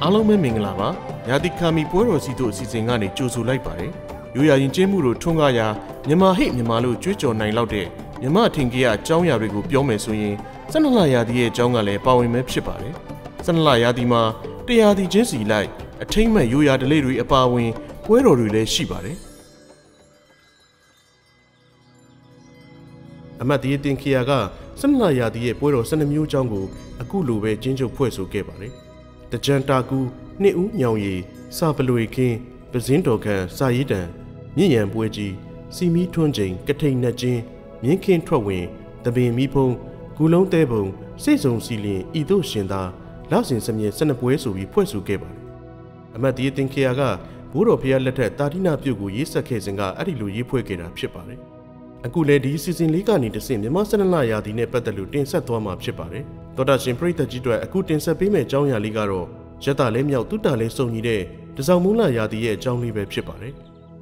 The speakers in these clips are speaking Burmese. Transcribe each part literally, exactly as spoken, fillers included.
အားလုံးပဲမင်္ဂလာပါရာသီခါမီပွဲတော်စီတို့အစီအစဉ်ကနေကြိုဆိုလိုက်ပါတယ်ရိုးရာရင်ကျေးမှုတို့ထွန်းကားရာမြန်မာဟိမြန်မာလို့ကြွေးကြော်နိုင်လောက်တဲ့မြမအထင်ကြီးအကြောင်းအရာတွေကိုပြောမယ်ဆိုရင်ဆန္ဒလာရာသီရဲ့အကြောင်းကလည်းပါဝင်မဲ့ဖြစ်ပါတယ်ဆန္ဒလာရာသီမှာတရားသီချင်းစီလိုက်အထိမ့်မဲ့ရိုးရာဓလေ့တွေအပါအဝင်ပွဲတော်တွေလည်းရှိပါတယ်အမတ်ဒီတင်ခီယာကဆန္ဒလာရာသီရဲ့ပွဲတော်၁၂မျိုးအကြောင်းကိုအခုလိုပဲကျင်းချုပ်ဖွဲ့ဆိုခဲ့ပါတယ်တကြံတာကူနှစ်ဦးညောင်ရည်စာပလွေခင်းပဇင်းတော်ခံစာရေးတံမြင့်ရန်ပွဲကြီးစီမီထွန်းချိန်ကထိန်နှက်ချင်းမြင်းခင်းထွက်ဝင်တပင်မီဖုံဂူလုံးတဲပုံစိတ်စုံစီလင်ဤတို့ရှင်သာလောက်စင်စမြဲ၁၂ပွဲဆိုပြီးဖွဲ့ဆိုခဲ့ပါတယ်အမတ်ဒီတင်ခီယာကဘိုးတော်ဖျားလက်ထက်တာတိနာပြုတ်ကိုရေးဆက်ခဲ့စဉ်ကအဲ့ဒီလိုရေးဖွဲ့ခဲ့တာဖြစ်ပါတယ်အခုလည်းဒီစီဇန်လေးကနေတဆင့်မြန်မာဆန္ဒလာရာသီနဲ့ပတ်သက်လို့တင်ဆက်သွားမှာဖြစ်ပါတယ်သောတာရှင်ပရိသတ်ကြီးတို့အခုတင်ဆက်ပေးမယ့်အကြောင်းအရာလေးကတော့ရတလဲမြောက်တုတလဲစုံညီတဲ့တစောင်းမူလာရာသီရဲ့အကြောင်းလေးပဲဖြစ်ပါတယ်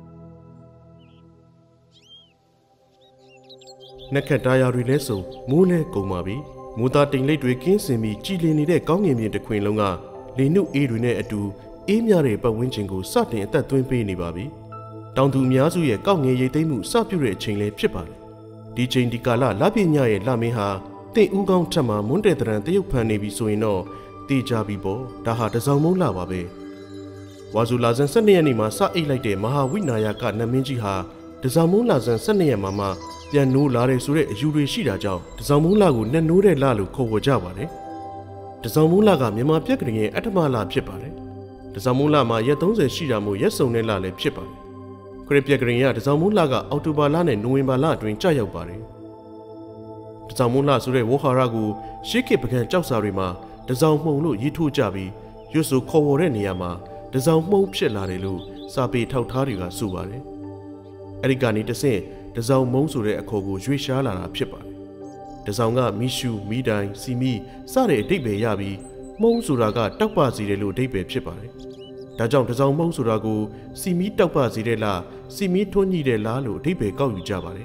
နက်ခတ်တာယာတွေလဲစုံမိုးလဲကုန်ပါပြီမိုးသားတိမ်လိပ်တွေကင်းစင်ပြီးကြည်လင်နေတဲ့ကောင်းငင်မြေတစ်ခွင်လုံးကလေနုအေးတွေနဲ့အတူအေးမြတဲ့ပတ်ဝန်းကျင်ကိုစတင်အသက်သွင်းပေးနေပါပြီတောင်သူအများစုရဲ့ကောက်ငယ်ရိတ်သိမ်းမှုစပြုတဲ့အချိန်လေးဖြစ်ပါတယ်ဒီချိန်ဒီကာလလပြညရဲ့လမင်းဟာတင့်ဦးကောင်းထက်မှမွန်းတဲ့တရံတရုတ်ဖန်နေပြီဆိုရင်တော့တေးကြပြီပေါ့ဒါဟာတစောင်းမုံလာပါပဲဝါဇူလာဇန်၁၂ရက်နေ့မှာစအိတ်လိုက်တဲ့မဟာဝိနာယကနမင်းကြီးဟာတစောင်းမုံလာဇန်၁၂ရက်မှာမှပြန်နိုးလာတယ်ဆိုတဲ့အယူတွေရှိတာကြောင့်တစောင်းမုံလာကိုနှက်နိုးတဲ့လလို့ခေါ်ဝေကြပါတယ်တစောင်းမုံလာကမြန်မာပြက်ကလေးရဲ့အထမလဖြစ်ပါတယ်တစောင်းမုံလာမှာရက်၃၀ရှိတာမို့ရက်စုံတဲ့လလည်းဖြစ်ပါတယ်ခရစ်ပြက်ကလေးရတစောင်းမုံလာကအောက်တိုဘာလနဲ့နိုဝင်ဘာလအတွင်းကြာရောက်ပါတယ်တစောင်းမုံလာဆိုတဲ့ဝဟာရကိုရှေးခေတ်ပကံကြောက်စာတွေမှာတစောင်းမှုံလို့ရေးထိုးကြပြီးရွတ်ဆိုခေါ်ဝေါ်တဲ့နေရာမှာတစောင်းမှုံဖြစ်လာတယ်လို့စာပေထောက်ထားတွေကဆိုပါတယ်အဲ့ဒီကနေတဆင့်တစောင်းမုံဆိုတဲ့အခေါ်ကိုရွေးရှားလာတာဖြစ်ပါတယ်တစောင်းကမီရှူမီတိုင်စီမီစတဲ့အဓိပ္ပာယ်ရပြီးမုံဆိုတာကတောက်ပစီတယ်လို့အဓိပ္ပာယ်ဖြစ်ပါတယ်ဒါကြောင့်တစောင်းမုံဆိုတာကိုစီမီတောက်ပစီတဲ့လားစီမီထွန်းညိတဲ့လားလို့အဓိပ္ပာယ်ကောက်ယူကြပါတယ်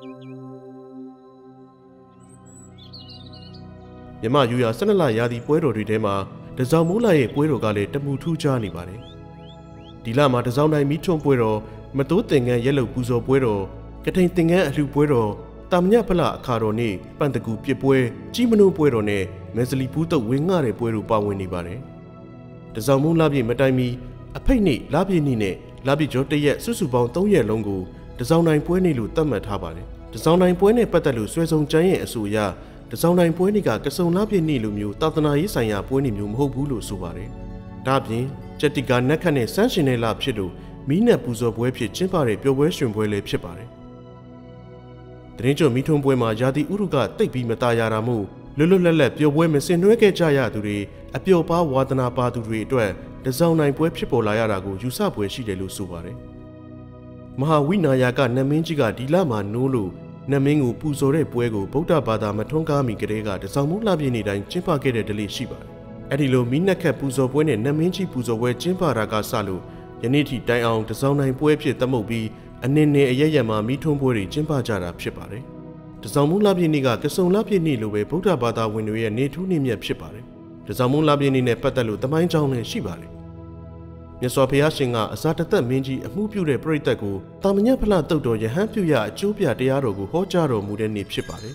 မြမယူရာဆန္ဒလာရာသီပွဲတော်တွေထဲမှာတစောင်းမိုးလာရဲ့ပွဲတော်ကလည်းတမူထူးခြားနေပါတယ်ဒီလမှာတစောင်းတိုင်းမီးထွန်းပွဲတော်မတိုးတင်ငန်းရက်လုတ်ပူဇော်ပွဲတော်ကထိန်တင်ငန်းအလှပွဲတော်တာမညဖလအခါတော်နေ့ပန့်တကူပြစ်ပွဲကြီးမနိုးပွဲတော်နဲ့မဲစလီပူးတုတ်ဝင်းငှတဲ့ပွဲတို့ပါဝင်နေပါတယ်တစောင်းမိုးလာပြည့်မတိုင်မီအဖိတ်နေ့လာပြည့်နေ့နဲ့လာပြည့်ကျော်တရက်စုစုပေါင်း၃ရက်လုံးကိုတစောင်းတိုင်းပွဲနေ့လို့သတ်မှတ်ထားပါတယ်တစောင်းတိုင်းပွဲနဲ့ပတ်သက်လို့ဆွဲဆောင်ကျန်းရဲ့အဆိုအရတစောင်းတိုင်းပွဲနေ့ကကစုံလာပြည့်နေ့လိုမျိုးသာသနာရေးဆိုင်ရာပွဲနေ့မျိုးမဟုတ်ဘူးလို့ဆိုပါတယ်ဒါ့အပြင်ကျက်တီကာနက်ခတ်နဲ့စန်းရှင်တဲ့လဖြစ်လို့မီးနဲ့ပူဇော်ပွဲဖြစ်ကျင်းပတဲ့ပျော်ပွဲရွှင်ပွဲလည်းဖြစ်ပါတယ်တရင်ကျော်မီးထွန်းပွဲမှာယာတိဥရုကတိတ်ပြီးမตายရတာမို့လွတ်လွတ်လပ်လပ်ပျော်ပွဲမစင်နွှဲခဲ့ကြရသူတွေအပျော်ပါဝါသနာပါသူတွေအတွက်တစောင်းတိုင်းပွဲဖြစ်ပေါ်လာရတာကိုယူဆပွဲရှိတယ်လို့ဆိုပါတယ်မဟာဝိနာယကနမင်းကြီးကဒီလမှာနိုးလို့နမင်းကိုပူဇော်တဲ့ပွဲကိုဗုဒ္ဓဘာသာမထွန်းကားမီကလေးကတစောင်းမလှပြည့်နေတိုင်းကျင်းပခဲ့တဲ့ဒလိရှိပါတယ်အဲ့ဒီလိုမိနက်ခတ်ပူဇော်ပွဲနဲ့နမင်းကြီးပူဇော်ပွဲကျင်းပတာကစလို့ယနေ့ထိတိုင်အောင်တစောင်းတိုင်းပွဲဖြစ်သမုတ်ပြီးအနည်းနဲ့အရရက်မှာမိထုံးပွဲတွေကျင်းပကြတာဖြစ်ပါတယ်တစောင်းမလှပြည့်နေ့ကကစုံလှပြည့်နေ့လိုပဲဗုဒ္ဓဘာသာဝင်တွေရဲ့နေထူးနေ့မြတ်ဖြစ်ပါတယ်တစောင်းမလှပြည့်နေ့နဲ့ပတ်သက်လို့တမိုင်းကြောင်းလည်းရှိပါတယ်မြတ်စွာဘုရားရှင်ကအစာတသက်မင်းကြီးအမှုပြုတဲ့ပရိသတ်ကိုတာမညဖလတုတ်တော်ယဟန်ပြုရအကျိုးပြတရားတော်ကိုဟောကြားတော်မူတဲ့နေ့ဖြစ်ပါတယ်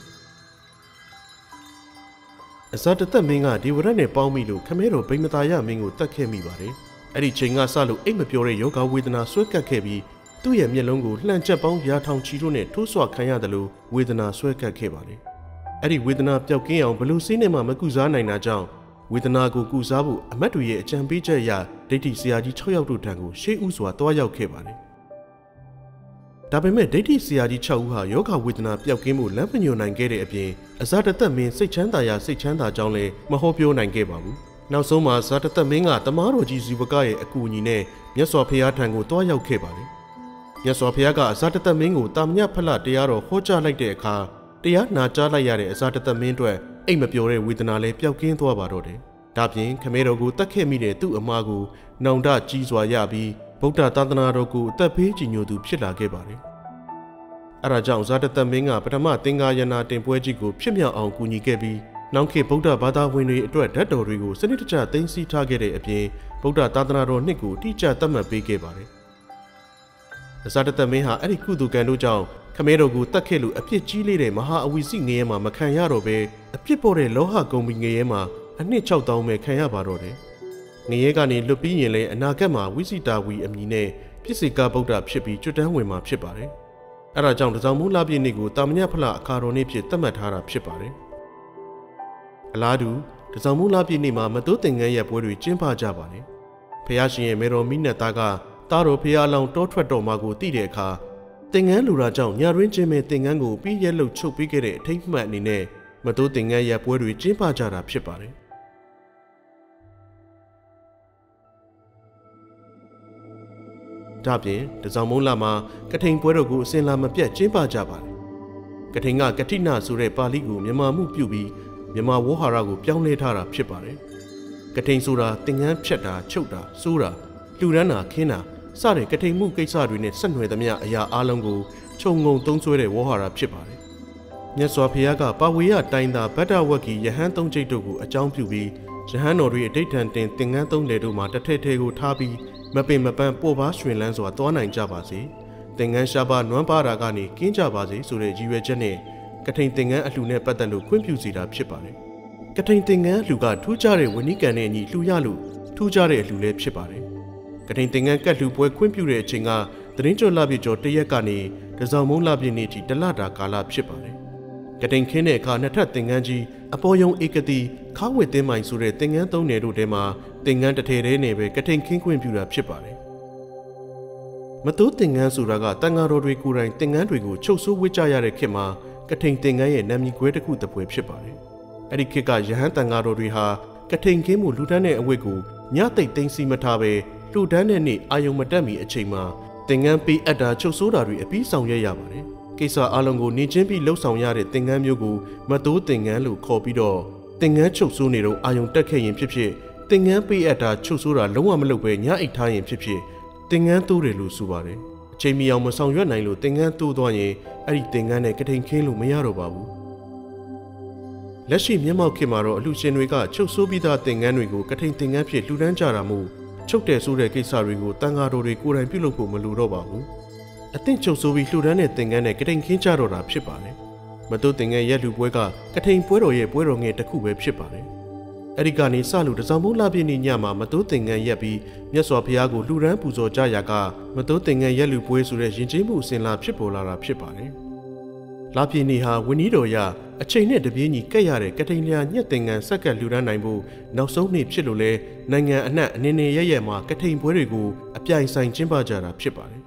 အစာတသက်မင်းကဒီဝရနဲ့ပေါင်းမိလို့ခမဲတော်ဗိမသာယမင်းကိုတတ်ခဲ့မိပါတယ်အဲ့ဒီချိန်ကစလို့အိတ်မပြောတဲ့ယောဂဝေဒနာဆွဲကပ်ခဲ့ပြီးသူ့ရဲ့မျက်လုံးကိုလှန်ချက်ပေါင်းရာထောင်ချီတို့နဲ့ထိုးဆွခံရတယ်လို့ဝေဒနာဆွဲကပ်ခဲ့ပါတယ်အဲ့ဒီဝေဒနာပျောက်ကင်းအောင်ဘလို့စိနဲ့မှမကုစားနိုင်တာကြောင့်ဝေဒနာကိုကုစားဖို့အမတ်တွေရဲ့အကြံပေးချက်အရဒိဋ္ဌိဆရာကြီး၆ယောက်တို့ထံကိုရှေးဥစွာတွားရောက်ခဲ့ပါတယ်ဒါပေမဲ့ဒိဋ္ဌိဆရာကြီး၆ဦးဟာယောဂဝေဒနာပျောက်ကင်းမှုလမ်းမညွှန်နိုင်ခဲ့တဲ့အပြင်အဇာတသက်မင်းစိတ်ချမ်းသာရာစိတ်ချမ်းသာကြောင်းလည်းမဟောပြောနိုင်ခဲ့ပါဘူးနောက်ဆုံးမှာဇာတသက်မင်းကတမားတော်ကြီးဇီဝကရဲ့အကူအညီနဲ့မြတ်စွာဘုရားထံကိုတွားရောက်ခဲ့ပါတယ်မြတ်စွာဘုရားကအဇာတသက်မင်းကိုတာမညဖလတရားတော်ဟောကြားလိုက်တဲ့အခါတရားနာကြားလိုက်ရတဲ့အဇာတသက်မင်းအတွက်အိတ်မပြောတဲ့ဝေဒနာလည်းပျောက်ကင်းသွားပါတော့တယ်ဒါပြင်ခမဲတော်ကိုတတ်ခဲ့မိတဲ့သူ့အမားကိုနောင်တကြီးစွာရပြီးဗုဒ္ဓသာသနာတော်ကိုအသက်ဖေးကြည်ညိုသူဖြစ်လာခဲ့ပါတယ်အဲဒါကြောင့်ဇာတသက်မင်းကပထမသင်္ဃာယနာတင်ပွဲကြီးကိုဖြစ်မြောက်အောင်ကူညီခဲ့ပြီးနောက်ခေတ်ဗုဒ္ဓဘာသာဝင်တွေအတွက်ဓာတ်တော်တွေကိုစနစ်တကျသိမ်းဆည်းထားခဲ့တဲ့အပြင်ဗုဒ္ဓသာသနာတော်နှစ်ကိုတိကျသတ်မှတ်ပေးခဲ့ပါတယ်။အစတသက်မင်းဟာအဲ့ဒီကုသိုလ်ကံတို့ကြောင့်ခမဲတော်ကိုတတ်ခဲ့လို့အပြစ်ကြီးလေးတဲ့မဟာအဝီစီငရဲမှာမခံရတော့ပဲအပြစ်ပေါ်တဲ့လောဟကုံဘီငရဲမှာအနှစ်၆သောင်းပဲခံရပါတော့တယ်။ငရဲကနေလွတ်ပြီးရင်လည်းအနာဂတ်မှာဝိစိတာဝီအမည်နဲ့ပြစ္ဆေကဗုဒ္ဓဖြစ်ပြီးကျွတ်တန်းဝင်မှာဖြစ်ပါတယ်။အဲဒါကြောင့်တစောင်းမိုးလပြည့်နေ့ကိုတာမညဖလအခါတော်နေ့ဖြစ်သတ်မှတ်ထားတာဖြစ်ပါတယ်။အလားတူတစောင်းမိုးလပြည့်နေ့မှာမတိုးသင်္ကန်းရဲ့ပွဲတွေကျင်းပကြပါတယ်။ဖះရှင်ရဲ့မေတော်မိနတ်သားကတားတော်ဖះအလောင်းတောထွက်တော်မှာကိုသိတဲ့အခါသင်္ကန်းလူရာကြောင့်ညရင်းချင်းမဲ့သင်္ကန်းကိုပြီးရက်လို့ချုပ်ပေးခဲ့တဲ့အထိတ်မှတ်အနေနဲ့မတိုးသင်္ကန်းရဲ့ပွဲတွေကျင်းပကြတာဖြစ်ပါတယ်။ဒါပြင်တစောင်းမိုးလာမှာကထိန်ပွဲတော်ကိုအစင်လာမပြတ်ကျင်းပကြပါတယ်။ကထိန်ကကတိနာဆိုတဲ့ပါဠိကိုမြန်မာမှုပြုပြီးမြန်မာဝေါ်ဟာရကိုပြောင်းလဲထားတာဖြစ်ပါတယ်။ကထိန်ဆိုတာသင်္ကန်းဖြတ်တာချုပ်တာစိုးတာလှူဒန်းတာခင်းတာစတဲ့ကထိန်မှုကိစ္စတွေနဲ့ဆက်နွယ်သမျှအရာအလုံးကိုခြုံငုံသုံးဆွဲတဲ့ဝေါ်ဟာရဖြစ်ပါတယ်။မြတ်စွာဘုရားကပါဝေယတိုင်းသာဗတ္တဝက္ကီယဟန်သုံးကျိတ်တို့ကိုအကြောင်းပြုပြီးယဟန်တော်တွေအဋိဋ္ဌံတင်သင်္ကန်းသုံးလေတို့မှာတစ်ထည့်ထဲကိုထားပြီးမပင်မပန်းပို့ပါရွှင်လန်းစွာသွားနိုင်ကြပါစေသင်္ကန်းရှားပါနွမ်းပါတာကနေကင်းကြပါစေဆိုတဲ့ရည်ရွယ်ချက်နဲ့ကထိန်သင်္ကန်းအလှူနဲ့ပတ်သက်လို့ခွင့်ပြုစီတာဖြစ်ပါတယ်ကထိန်သင်္ကန်းအလှူကထူးခြားတဲ့ဝဏိကံနဲ့အညီလှူရလို့ထူးခြားတဲ့အလှူလည်းဖြစ်ပါတယ်ကထိန်သင်္ကန်းကတ်လှူပွဲခွင့်ပြုတဲ့အချိန်ကသတင်းကျော်လပြည့်ကျော်တရက်ကနေတစောင်းမုံလပြည့်နေ့ထိတလတာကာလဖြစ်ပါတယ်ကထိန်ခင်းတဲ့အခါနှစ်ထပ်သင်္ကန်းကြီးအပေါ်ယုံဧကတိခါဝစ်သင်းမိုင်ဆိုတဲ့သင်္ကန်းသုံးနယ်တို့ထဲမှာသင်္ကန်းတစ်ထည်သေးနဲ့ပဲကထိန်ခင်းခွင့်ပြုတာဖြစ်ပါတယ်မတိုးသင်္ကန်းဆိုတာကတန်ဃာတော်တွေကိုယ်တိုင်သင်္ကန်းတွေကိုချုပ်ဆိုးဝစ်ကြရတဲ့ခေတ်မှာကထိန်သင်္ကန်းရဲ့နာမည်ကွဲတစ်ခုတစ်ပွဲဖြစ်ပါတယ်အဲ့ဒီခေတ်ကယဟန်တန်ဃာတော်တွေဟာကထိန်ခင်းမှုလူတန်းတဲ့အဝတ်ကိုညသိပ်သိမ်းစီမထားပဲလူတန်းတဲ့နေ့အာယုံမတက်မီအချိန်မှာသင်္ကန်းပေးအပ်တာချုပ်ဆိုးတာတွေအပြီးဆောင်ရွက်ရပါတယ်ကိစ္စအလုံးကိုနေချင်းပြီးလှုပ်ဆောင်ရတဲ့သင်္ကန်းမျိုးကိုမတိုးသင်္ကန်းလို့ခေါ်ပြီးတော့သင်္ကန်းချုပ်ဆိုးနေတော့အာယုံတက်ခဲ့ရင်ဖြစ်ဖြစ်သင်္ကန်းပေးအပ်တာချုပ်ဆိုးတာလုံးဝမလုပ်ပဲညအိတ်ထားရင်ဖြစ်ဖြစ်သင်္ကန်းတိုးတယ်လို့ဆိုပါတယ်အချိန်မီအောင်မဆောင်ရွက်နိုင်လို့သင်္ကန်းတိုးသွားရင်အဲ့ဒီသင်္ကန်းနဲ့ကထိန်ခင်းလို့မရတော့ပါဘူးလက်ရှိမျက်မှောက်ခေတ်မှာတော့အလှရှင်တွေကချုပ်ဆိုးပြီးသားသင်္ကန်းတွေကိုကထိန်သင်္ကန်းဖြစ်လှူဒန်းကြတာမို့ချုပ်တယ်ဆိုတဲ့ကိစ္စတွေကိုတန်ဃာတော်တွေကိုယ်တိုင်ပြုလုပ်ဖို့မလိုတော့ပါဘူးအသင့်ချုပ်ဆိုးပြီးလှူဒန်းတဲ့သင်္ကန်းနဲ့ကထိန်ခင်းကြတော့တာဖြစ်ပါတယ်မတိုးသင်္ကန်းရက်လူပွဲကကထိန်ပွဲတော်ရဲ့ပွဲတော်ငယ်တစ်ခုပဲဖြစ်ပါတယ်အဲ့ဒီကနေစလို့တစောင်းမိုးလပြည့်နေ့ညမှာမတိုးသင်္ကန်းရက်ပြီးမြတ်စွာဘုရားကိုလှူဒန်းပူဇော်ကြရာကမတိုးသင်္ကန်းရက်လူပွဲဆိုတဲ့ယဉ်ကျေးမှုအစဉ်လာဖြစ်ပေါ်လာတာဖြစ်ပါတယ်လပြည့်နေ့ဟာဝင်းကြီးတော်ရအချိန်နဲ့တပြေးညီကက်ရတဲ့ကထိန်လျာညက်သင်္ကန်းဆက်ကလှူဒန်းနိုင်ဖို့နောက်ဆုံးနေ့ဖြစ်လို့လဲနိုင်ငံအနှံ့အနေနဲ့ရရမှာကထိန်ပွဲတွေကိုအပြိုင်ဆိုင်ကျင်းပကြတာဖြစ်ပါတယ်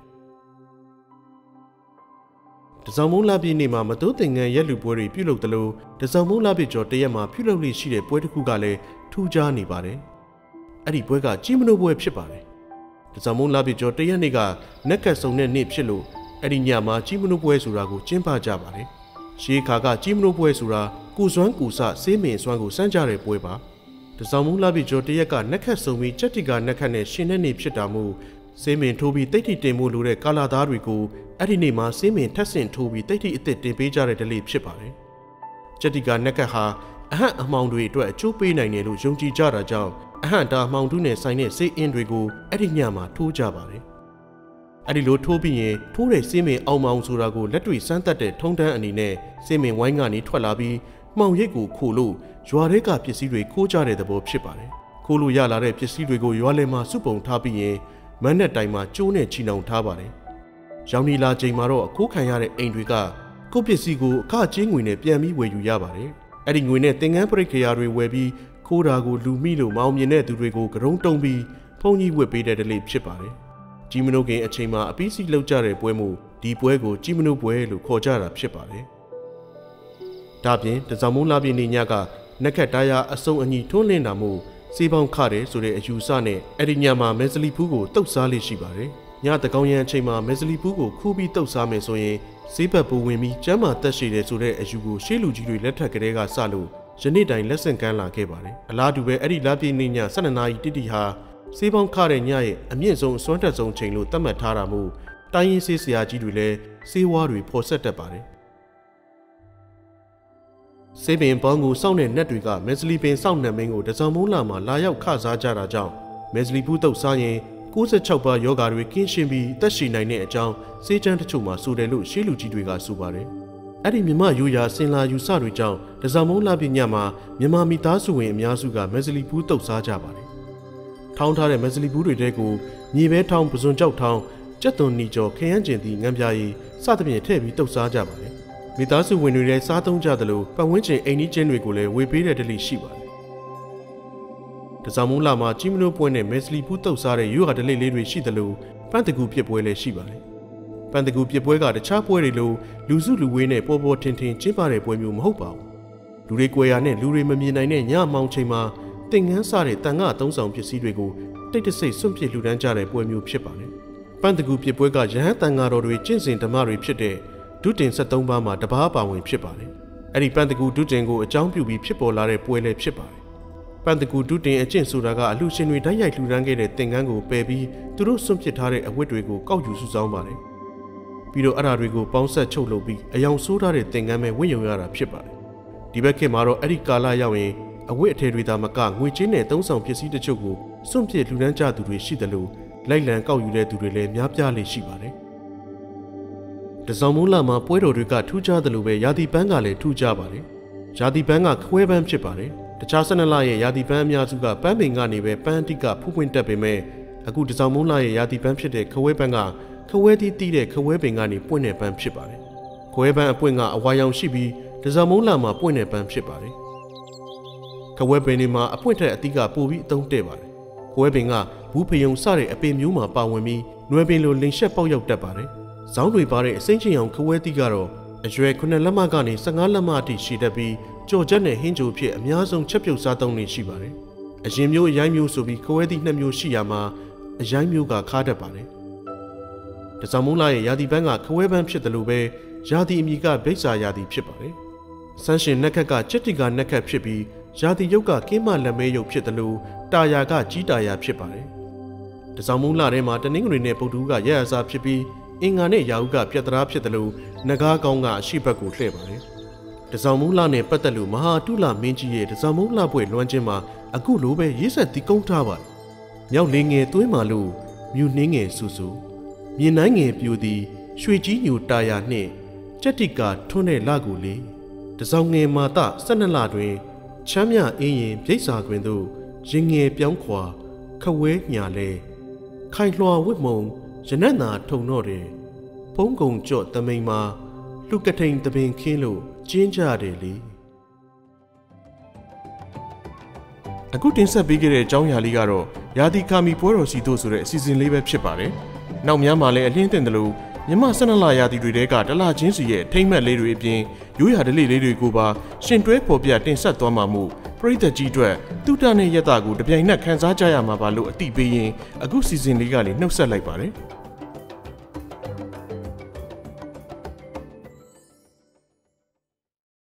တစောင်းမုံလပြည့်နေ့မှာမတိုးသင်္ကန်းရက်လူပွဲတွေပြုလုပ်တယ်လို့တစောင်းမုံလပြည့်ကျော်တရက်မှာပြုလုပ်လို့ရှိတဲ့ပွဲတစ်ခုကလည်းထူးခြားနေပါတယ်အဲ့ဒီပွဲကကြီးမနိုးပွဲဖြစ်ပါတယ်တစောင်းမုံလပြည့်ကျော်တရက်နေ့ကနက်ကတ်ဆုံတဲ့နေ့ဖြစ်လို့အဲ့ဒီညမှာကြီးမနိုးပွဲဆိုတာကိုကျင်းပကြပါတယ်ရှေးခါကကြီးမနိုးပွဲဆိုတာကိုစွမ်းကိုစဆေးမင်စွမ်းကိုစမ်းကြတဲ့ပွဲပါတစောင်းမုံလပြည့်ကျော်တရက်ကနက်ခတ်ဆုံပြီးကြက်တီကနက်ခတ်နဲ့ရှင်တဲ့နေ့ဖြစ်တာမို့ဆေးမင်ထိုးပြီးတိတ်ထိတင်မှုလိုတဲ့ကာလာသားတွေကိုအဲ့ဒီနေ့မှာဆေးမင်ထက်ဆင့်ထိုးပြီးတိတ်ထိအစ်စ်တင်ပေးကြတဲ့ဒလေးဖြစ်ပါတယ်ကြက်တီကနက်ကတ်ဟာအဟန့်အမှောင်တွေအတွက်အကျိုးပေးနိုင်တယ်လို့ယုံကြည်ကြတာကြောင့်အဟန့်တာအမှောင်တူးနဲ့ဆိုင်တဲ့ဆေးအင်းတွေကိုအဲ့ဒီညမှာထိုးကြပါတယ်အဲ့ဒီလိုထိုးပြီးရင်ထိုးတဲ့ဆေးမင်အောင်မောင်ဆိုတာကိုလက်တွေ့စမ်းသပ်တဲ့ထုံးတမ်းအနေနဲ့ဆေးမင်ဝိုင်းကနေထွက်လာပြီးမှောင်ရိပ်ကိုခိုးလို့ရွာထဲကပစ္စည်းတွေခိုးကြတဲ့သဘောဖြစ်ပါတယ်ခိုးလို့ရလာတဲ့ပစ္စည်းတွေကိုရွာလယ်မှာစုပုံထားပြီးရင်မန်းနဲ့တိုင်မှာကျိုးနဲ့ချီနှောင်ထားပါတယ်ရောင်နီလာချိန်မှာတော့အခိုးခံရတဲ့အိမ်တွေကကိုယ့်ပစ္စည်းကိုအခကြေးငွေနဲ့ပြန်ပြီးဝယ်ယူရပါတယ်အဲ့ဒီငွေနဲ့သင်္ကန်းပရိက္ခရာတွေဝယ်ပြီးခိုးတာကိုလူမိလို့မအောင်မြင်တဲ့သူတွေကိုကရုံးတုံးပြီးဖုန်ကြီးဝတ်ပေးတဲ့ဒလေးဖြစ်ပါတယ်ကြီးမနိုးခင်အချိန်မှာအပီးစီလောက်ကြတဲ့ပွဲမှုဒီပွဲကိုကြီးမနိုးပွဲလို့ခေါ်ကြတာဖြစ်ပါတယ်ဒါပြင်တစောင်းမုံလာပြည့်နေ့ညကနက်ခတ်တရားအစုံအညီထွန်းလင်းတာမို့စေးပေါင်းခတယ်ဆိုတဲ့အယူဆနဲ့အဲ့ဒီညမှာမဲစလီဖူးကိုတုတ်စားလေးရှိပါတယ်ညတကောင်ရန်အချိန်မှာမဲစလီဖူးကိုခူးပြီးတုတ်စားမယ်ဆိုရင်စေးဘက်ပူဝင်ပြီးကျမ်းမာတက်ရှိတယ်ဆိုတဲ့အယူကိုရှေးလူကြီးတွေလက်ထက်ကလေးကစလို့ယနေ့တိုင်လက်ဆင့်ကမ်းလာခဲ့ပါတယ်အလားတူပဲအဲ့ဒီလပြည့်နေ့ည၁၂နာရီတိတိဟာစေးပေါင်းခတဲ့ညရဲ့အမြင့်ဆုံးအစွမ်းတက်ဆုံးချိန်လို့သတ်မှတ်ထားတာမို့တိုင်းရင်းစေးဆရာကြီးတွေလည်းစေးဝါးတွေဖော်ဆက်တတ်ပါတယ်ဆေးပင်ပေါင်းကိုစောင့်တဲ့နတ်တွေကမက်ဇလီပင်စောင့်နှံမင်းကိုတစောင်းမုံလာမှာလာရောက်ခစားကြတာကြောင့်မက်ဇလီဘူးတုတ်စားရင်၉၆ပါးယောဂါတွေကင်းရှင်းပြီးသက်ရှိနိုင်တဲ့အကြောင်းစေးချမ်းတချို့မှာဆိုတယ်လို့ရှေးလူကြီးတွေကဆိုပါတယ်။အဲ့ဒီမြမရိုးရာစင်လာယူဆတွေကြောင့်တစောင်းမုံလာပြညမှာမြမမိသားစုဝင်အများစုကမက်ဇလီဘူးတုတ်စားကြပါတယ်။ထောင်းထားတဲ့မက်ဇလီဘူးတွေတဲကိုမြေပဲထောင်းပစွန်ကြောက်ထောင်းကြက်သွန်နီကျော်ခရမ်းကျင်သည့်ငံပြားရည်စသဖြင့်ထည့်ပြီးတုတ်စားကြပါတယ်။မိသားစုဝင်တွေလည်းစားသုံးကြသလိုပတ်ဝန်းကျင်အိမ်နီးချင်းတွေကိုလည်းဝေပေးတဲ့တလိရှိပါတယ်။တစောင်းမုံလာမှာကြီးမလို့ပွဲနဲ့မက်ဇလီဘူးတုတ်စားတဲ့ရိုးရာတလိလေးတွေရှိသလိုပန်းတကူပြစ်ပွဲလည်းရှိပါတယ်။ပန်းတကူပြစ်ပွဲကတခြားပွဲတွေလိုလူစုလူဝေးနဲ့ပေါ်ပေါ်ထင်ထင်ကျင်းပတဲ့ပွဲမျိုးမဟုတ်ပါဘူး။လူတွေကြွယ်ရနဲ့လူတွေမမြင်နိုင်တဲ့ညမောင်ချိန်မှာတင်ငန်းစားတဲ့တန်ခါသုံးဆောင်ပစ္စည်းတွေကိုတိတ်တဆိတ်စွန့်ပစ်လှူဒန်းကြတဲ့ပွဲမျိုးဖြစ်ပါတယ်။ပန်းတကူပြစ်ပွဲကရဟန်းတန်ဃာတော်တွေကျင့်စဉ်ဓမ္မတွေဖြစ်တဲ့ဒုတင်ဆက်သုံးပါးမှာတပါးပါဝင်ဖြစ်ပါတယ်။အဲ့ဒီပန်းတကူဒုတင်ကိုအကြောင်းပြုပြီးဖြစ်ပေါ်လာတဲ့ပွဲလည်းဖြစ်ပါတယ်။ပန်းတကူဒုတင်အကျင့်ဆိုတာကအလှရှင်တွေတိုက်ရိုက်လှူဒန်းခဲ့တဲ့သင်္ကန်းကိုပယ်ပြီးသူတို့စွန့်ပစ်ထားတဲ့အဝတ်တွေကိုကောက်ယူစုဆောင်းပါတယ်။ပြီးတော့အဲ့ဓာတွေကိုပေါင်းဆက်ချုပ်လုပ်ပြီးအယောင်ဆိုးထားတဲ့သင်္ကန်းပဲဝင့်ယုံရတာဖြစ်ပါတယ်။ဒီဘက်ခေတ်မှာတော့အဲ့ဒီကာလရောက်ရင်အဝတ်အထည်တွေသာမကငွေကြေးနဲ့သုံးဆောင်ပစ္စည်းတချို့ကိုစွန့်ပစ်လှူဒန်းကြသူတွေရှိတယ်လို့လိုက်လံကောက်ယူတဲ့သူတွေလည်းများပြားလေရှိပါတယ်။တစောင်းမုံလာမှာပွဲတော်တွေကထူးခြားတယ်လို့ပဲရာသီပန်းကလည်းထူးခြားပါတယ်။ရာသီပန်းကခွဲပန်းဖြစ်ပါတယ်။တခြားဆနလရဲ့ရာသီပန်းအများစုကပန်းပင်ကနေပဲပန်းအတိကဖူးပွင့်တက်ပေမဲ့အခုတစောင်းမုံလာရဲ့ရာသီပန်းဖြစ်တဲ့ခဝဲပန်းကခဝဲတီးတီးတဲ့ခဝဲပင်ကနေပွင့်တဲ့ပန်းဖြစ်ပါတယ်။ခဝဲပန်းအပွင့်ကအဝါရောင်ရှိပြီးတစောင်းမုံလာမှာပွင့်တဲ့ပန်းဖြစ်ပါတယ်။ခဝဲပင်တွေမှာအပွင့်ထက်အတိကပိုပြီးအသုံးတဲ့ပါတယ်။ခဝဲပင်ကဘူးဖယုံစတဲ့အပင်မျိုးမှာပါဝင်ပြီးနွယ်ပင်လိုလင်ရှက်ပေါက်ရောက်တတ်ပါတယ်။ဇောင်းတွေပါတဲ့အစိမ့်ချင်အောင်ခဝဲတီးကတော့အရွယ်ခုနှစ်လက်မကနေ၁၅လက်မအထိရှိတတ်ပြီးကြော်ချက်နဲ့ဟင်းကြိုဖြစ်အများဆုံးချက်ပြုတ်စားသုံးနေရှိပါတယ်။အရင်မျိုးအရိုင်းမျိုးဆိုပြီးခဝဲတီးနှစ်မျိုးရှိရမှာအရိုင်းမျိုးကခါတတ်ပါတယ်။တစောင်းမုံလာရဲ့ရာသီပန်းကခဝဲပန်းဖြစ်တယ်လို့ပဲရာသီအမည်ကဗိဇ္ဇာရာသီဖြစ်ပါတယ်။ဆန်းရှင်နက်ခက်ကချက်တိကနက်ခက်ဖြစ်ပြီးရာသီရုပ်ကကင်းမလက်မဲရုပ်ဖြစ်တယ်လို့တာယာကကြီးတာယာဖြစ်ပါတယ်။တစောင်းမုံလာထဲမှာတနင်္ဂနွေနဲ့ပုပ်တူးကရရစားဖြစ်ပြီးအင်္ဂါနဲ့ရာဟုကပြတ်တရာဖြစ်တယ်လို့နဂါးကောင်းကအရှိဘက်ကိုလှည့်ပါတယ်။တစောင်းမုံလာနဲ့ပတ်သက်လို့မဟာတုလမင်းကြီးရဲ့တစောင်းမုံလာပွဲလွှမ်းခြင်းမှာအခုလိုပဲရေးဆက်တီးကုန်းထားပါတယ်။မြောက်လေးငယ်သွင်းမာလို့မြူနှင်းငယ်ဆူဆူမြင်နိုင်ငယ်ပြူသည်ရွှေကြီးညိုတာယာနှင့်ကြက်တိကာထွန်းတဲ့လကိုလေတစောင်းငယ်မာတ၁၂လတွင်ချမ်းမြအင်းရင်ပြိဿာတွင်သို့ရင်ငယ်ပြောင်းခွာခဝဲညာလဲခိုင်လွှာဝစ်မုံရနက်နာထုံတော့တယ်ဖုံးကုံကြော့တမိန်မှာလူကထိန်တပင်ခင်းလို့ကျင်းကြတယ်လေအခုတင်ဆက်ပေးခဲ့တဲ့အကြောင်းအရာလေးကတော့ရာသီကာမီပွဲတော်စီတို့ဆိုတဲ့အစီအစဉ်လေးပဲဖြစ်ပါတယ်နောက်များမှာလည်းအလင်းတင်တယ်လို့မြမ၁၂လရာသီတွေတဲကတလချင်းစီရဲ့ထိမ့်မှတ်လေးတွေအပြင်ရိုးရာဓလေ့လေးတွေကိုပါရှင်တွဲပေါ်ပြတင်ဆက်သွားမှာမို့ပရိသတ်ကြီးအတွက်တုတနဲ့ယတကိုတပြိုင်နက်ခန်းစားကြရမှာပါလို့အတိပေးရင်အခုစီစဉ်လေးကလည်းနှုတ်ဆက်လိုက်ပါတယ်